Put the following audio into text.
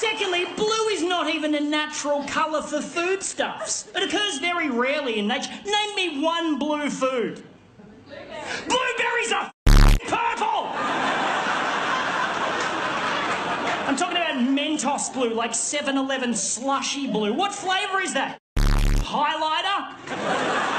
Secondly, blue is not even a natural colour for foodstuffs. It occurs very rarely in nature. Name me one blue food. Blueberries are purple! I'm talking about Mentos blue, like 7-Eleven slushy blue. What flavour is that? Highlighter?